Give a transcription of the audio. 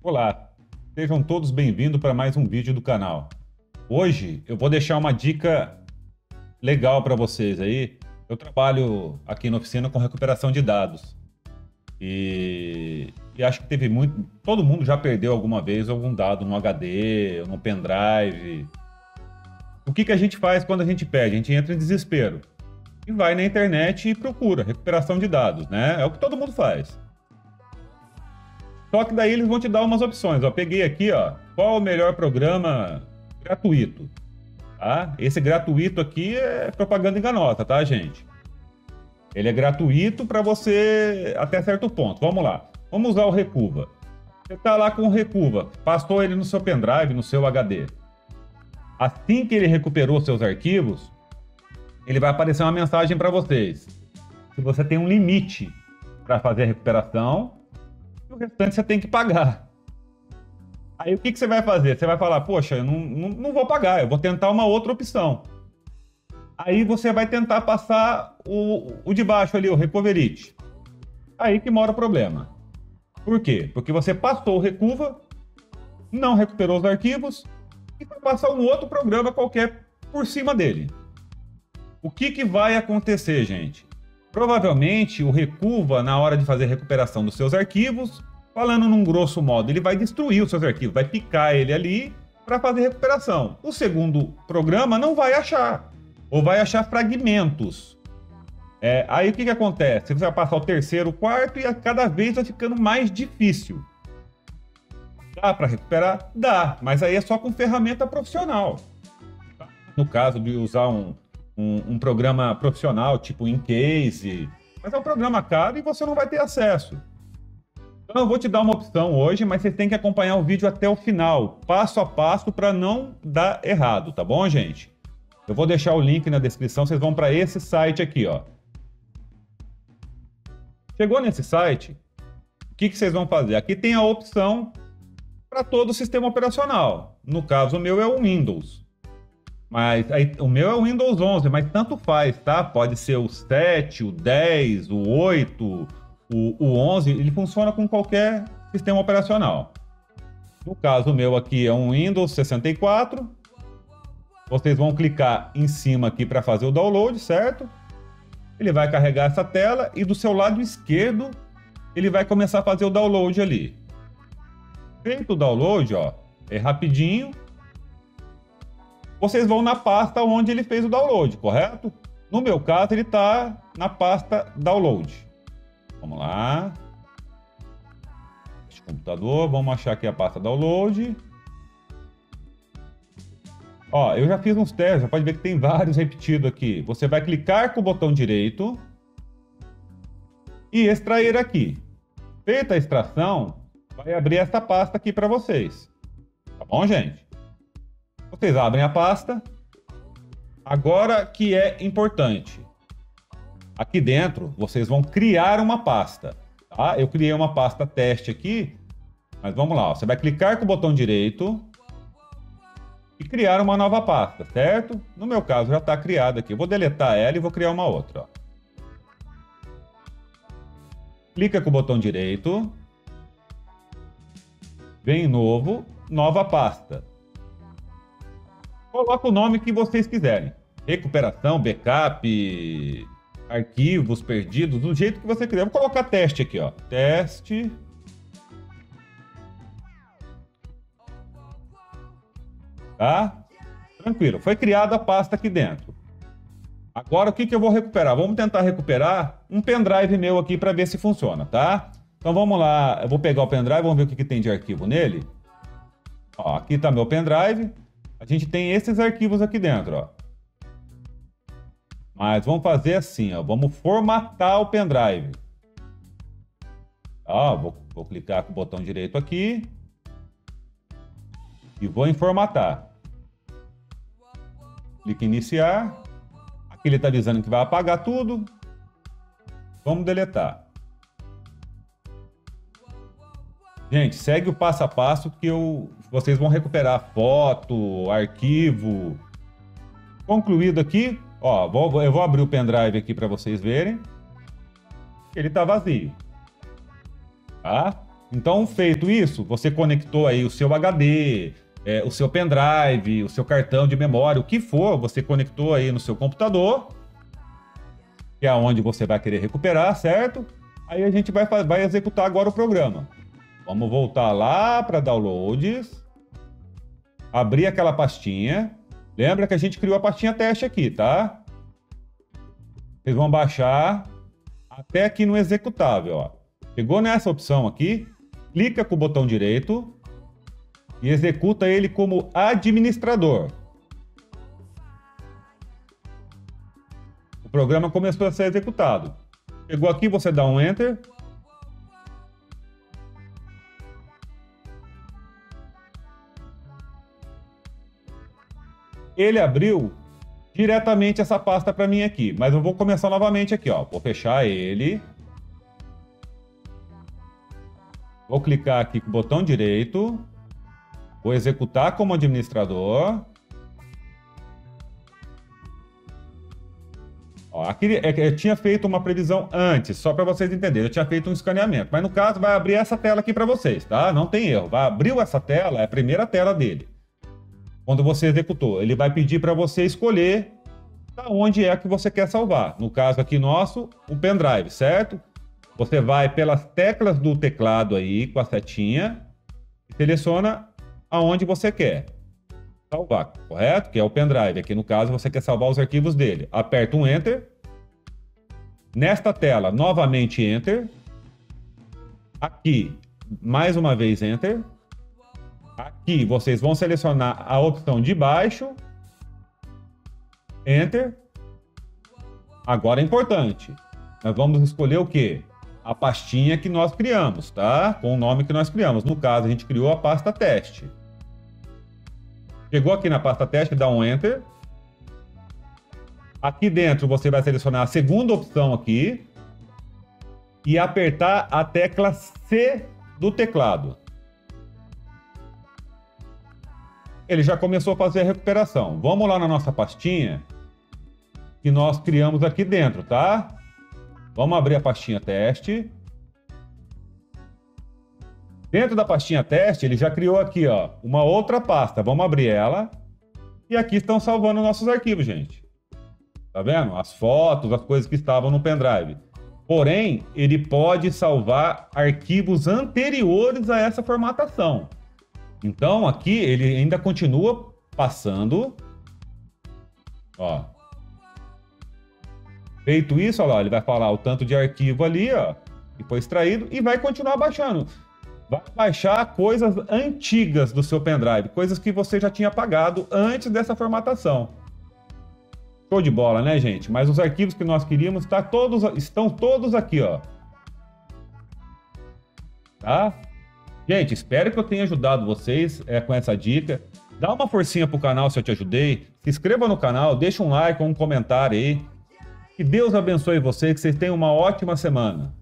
Olá, sejam todos bem-vindos para mais um vídeo do canal. Hoje eu vou deixar uma dica legal para vocês aí. Eu trabalho aqui na oficina com recuperação de dados e acho que todo mundo já perdeu alguma vez algum dado no HD, ou no pendrive. O que a gente faz quando a gente perde? A gente entra em desespero e vai na internet e procura recuperação de dados, né? É o que todo mundo faz. Só que daí eles vão te dar umas opções. Ó, peguei aqui, ó, qual o melhor programa gratuito, tá? Esse gratuito aqui é propaganda enganosa, tá, gente? Ele é gratuito para você até certo ponto. Vamos lá. Vamos usar o Recuva. Você tá lá com o Recuva, passou ele no seu pendrive, no seu HD. Assim que ele recuperou seus arquivos, ele vai aparecer uma mensagem para vocês. Se você tem um limite para fazer a recuperação, o restante você tem que pagar. Aí o que você vai fazer? Você vai falar, poxa, eu não vou pagar, eu vou tentar uma outra opção. Aí você vai tentar passar o de baixo ali, o Recoverite. Aí que mora o problema. Por quê? Porque você passou o Recuva, não recuperou os arquivos e vai passar um outro programa qualquer por cima dele. O que vai acontecer, gente? Provavelmente o Recuva, na hora de fazer a recuperação dos seus arquivos, falando num grosso modo, ele vai destruir os seus arquivos, vai picar ele ali para fazer recuperação. O segundo programa não vai achar, ou vai achar fragmentos. Aí o que acontece? Você vai passar o terceiro, o quarto e a cada vez vai ficando mais difícil. Dá para recuperar? Dá, mas aí é só com ferramenta profissional. No caso de usar um programa profissional, tipo InCase, mas é um programa caro e você não vai ter acesso. Então eu vou te dar uma opção hoje, mas você tem que acompanhar o vídeo até o final, passo a passo, para não dar errado, tá bom, gente? Eu vou deixar o link na descrição, vocês vão para esse site aqui, ó. Chegou nesse site, o que vocês vão fazer? Aqui tem a opção para todo o sistema operacional. No caso, o meu é o Windows. Mas aí, o meu é o Windows 11, mas tanto faz, tá? Pode ser o 7, o 10, o 8, o 11, ele funciona com qualquer sistema operacional. No caso, o meu aqui é um Windows 64. Vocês vão clicar em cima aqui para fazer o download, certo? Ele vai carregar essa tela e do seu lado esquerdo ele vai começar a fazer o download ali. Feito o download, ó, é rapidinho. Vocês vão na pasta onde ele fez o download, correto? No meu caso, ele está na pasta download. Vamos lá. Este computador, vamos achar aqui a pasta download. Ó, eu já fiz uns testes, já pode ver que tem vários repetidos aqui. Você vai clicar com o botão direito e extrair aqui. Feita a extração, vai abrir essa pasta aqui para vocês. Tá bom, gente? Vocês abrem a pasta. Agora que é importante. Aqui dentro, vocês vão criar uma pasta. Tá? Eu criei uma pasta teste aqui. Mas vamos lá. Ó. Você vai clicar com o botão direito e criar uma nova pasta, certo? No meu caso, já está criada aqui. Eu vou deletar ela e vou criar uma outra. Ó. Clica com o botão direito. Vem em novo, nova pasta. Coloca o nome que vocês quiserem. Recuperação, backup, arquivos perdidos, do jeito que você quiser. Vou colocar teste aqui, ó. Teste. Tá? Tranquilo. Foi criada a pasta aqui dentro. Agora o que eu vou recuperar? Vamos tentar recuperar um pendrive meu aqui para ver se funciona, tá? Então vamos lá. Eu vou pegar o pendrive, vamos ver o que tem de arquivo nele. Ó, aqui está meu pendrive. A gente tem esses arquivos aqui dentro, ó. Mas vamos fazer assim, ó. Vamos formatar o pendrive. Ó, vou clicar com o botão direito aqui. E vou em formatar. Clique em iniciar. Aqui ele está avisando que vai apagar tudo. Vamos deletar. Gente, segue o passo a passo que vocês vão recuperar foto, arquivo. Concluído aqui, ó, eu vou abrir o pendrive aqui para vocês verem. Ele está vazio. Tá? Então, feito isso, você conectou aí o seu HD, o seu pendrive, o seu cartão de memória, o que for, você conectou aí no seu computador, que é onde você vai querer recuperar, certo? Aí a gente vai executar agora o programa. Vamos voltar lá para downloads, abrir aquela pastinha. Lembra que a gente criou a pastinha teste aqui, tá? Vocês vão baixar até aqui no executável, ó. Chegou nessa opção aqui, clica com o botão direito e executa ele como administrador. O programa começou a ser executado. Chegou aqui, você dá um Enter. Ele abriu diretamente essa pasta para mim aqui, mas eu vou começar novamente aqui, ó. Vou fechar ele. Vou clicar aqui com o botão direito. Vou executar como administrador. Ó, aqui eu tinha feito uma previsão antes, só para vocês entenderem. Eu tinha feito um escaneamento, mas no caso vai abrir essa tela aqui para vocês, tá? Não tem erro. Abriu essa tela, é a primeira tela dele. Quando você executou, ele vai pedir para você escolher da onde é que você quer salvar. No caso aqui nosso, o pendrive, certo? Você vai pelas teclas do teclado aí, com a setinha, e seleciona aonde você quer salvar, correto? Que é o pendrive. Aqui no caso, você quer salvar os arquivos dele. Aperta um Enter. Nesta tela, novamente Enter. Aqui, mais uma vez Enter. Aqui, vocês vão selecionar a opção de baixo. Enter. Agora é importante. Nós vamos escolher o quê? A pastinha que nós criamos, tá? Com o nome que nós criamos. No caso, a gente criou a pasta teste. Chegou aqui na pasta teste, dá um Enter. Aqui dentro, você vai selecionar a segunda opção aqui. E apertar a tecla C do teclado. Ele já começou a fazer a recuperação. Vamos lá na nossa pastinha que nós criamos aqui dentro, tá? Vamos abrir a pastinha teste. Dentro da pastinha teste, ele já criou aqui, ó, uma outra pasta. Vamos abrir ela. E aqui estão salvando nossos arquivos, gente. Tá vendo? As fotos, as coisas que estavam no pendrive. Porém, ele pode salvar arquivos anteriores a essa formatação. Então, aqui ele ainda continua passando. Ó. Feito isso, ó lá, ele vai falar o tanto de arquivo ali, ó, que foi extraído e vai continuar baixando. Vai baixar coisas antigas do seu pendrive, coisas que você já tinha apagado antes dessa formatação. Show de bola, né, gente? Mas os arquivos que nós queríamos estão todos aqui, ó. Tá? Gente, espero que eu tenha ajudado vocês com essa dica. Dá uma forcinha pro canal se eu te ajudei. Se inscreva no canal, deixa um like ou um comentário aí. Que Deus abençoe vocês, que vocês tenham uma ótima semana.